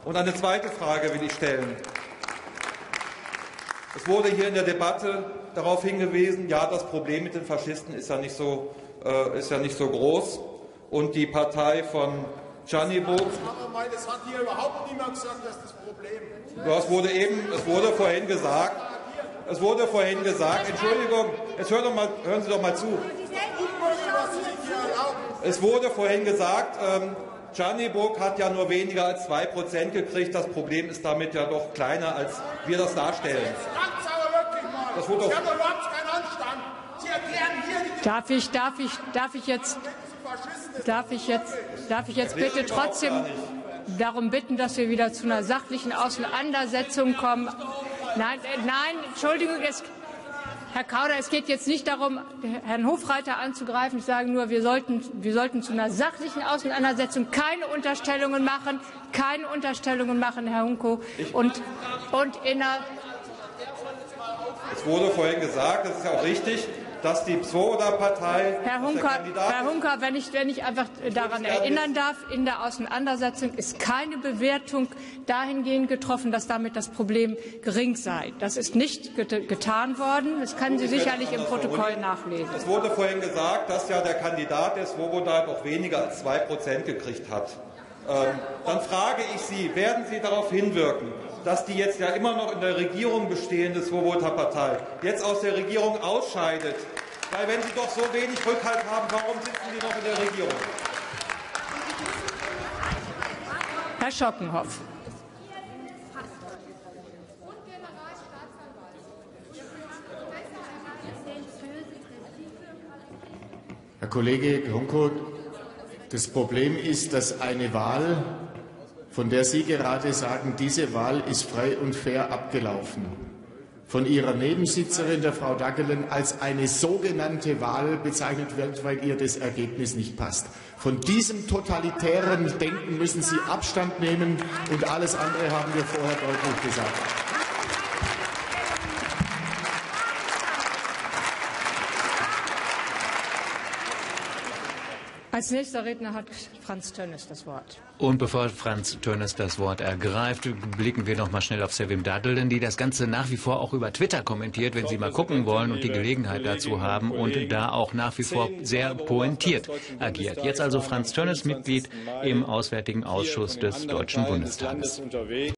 Und eine zweite Frage will ich stellen. Es wurde hier in der Debatte darauf hingewiesen, ja, das Problem mit den Faschisten ist ja nicht so groß. Und die Partei von Tjanibog. Das hat hier überhaupt niemand gesagt, dass das Problem ist. Es wurde vorhin gesagt, Entschuldigung, jetzt hören Sie doch mal zu. Es wurde vorhin gesagt, Tjanibog hat ja nur weniger als 2% gekriegt. Das Problem ist damit ja doch kleiner, als wir das darstellen. Das wurde doch. Darf ich jetzt bitte trotzdem darum bitten, dass wir wieder zu einer sachlichen Auseinandersetzung kommen? Nein, Entschuldigung, Herr Kauder, es geht jetzt nicht darum, Herrn Hofreiter anzugreifen. Ich sage nur, wir sollten zu einer sachlichen Auseinandersetzung keine Unterstellungen machen, Herr Hunko. Es wurde vorhin gesagt, das ist ja auch richtig, dass die Swoboda-Partei. Herr Hunker, wenn ich einfach daran erinnern darf, in der Auseinandersetzung ist keine Bewertung dahingehend getroffen, dass damit das Problem gering sei. Das ist nicht getan worden. Das können Sie sicherlich im Protokoll nachlesen. Es wurde vorhin gesagt, dass ja der Kandidat der Swoboda doch weniger als 2% gekriegt hat. Dann frage ich Sie, werden Sie darauf hinwirken, dass die jetzt ja immer noch in der Regierung bestehende Swoboda-Partei jetzt aus der Regierung ausscheidet? Weil wenn Sie doch so wenig Rückhalt haben, warum sitzen die noch in der Regierung? Herr Schockenhoff. Herr Kollege Hunko, das Problem ist, dass eine Wahl, von der Sie gerade sagen, diese Wahl ist frei und fair abgelaufen, von Ihrer Nebensitzerin, der Frau Daggelen, als eine sogenannte Wahl bezeichnet wird, weil ihr das Ergebnis nicht passt. Von diesem totalitären Denken müssen Sie Abstand nehmen, und alles andere haben wir vorher deutlich gesagt. Als nächster Redner hat Franz Tönnes das Wort. Und bevor Franz Tönnes das Wort ergreift, blicken wir noch mal schnell auf Sevim Daggelen, die das Ganze nach wie vor auch über Twitter kommentiert, wenn Sie mal gucken wollen und die Gelegenheit dazu haben, und da auch nach wie vor sehr pointiert agiert. Jetzt also Franz Tönnes, Mitglied im Auswärtigen Ausschuss des Deutschen Bundestages.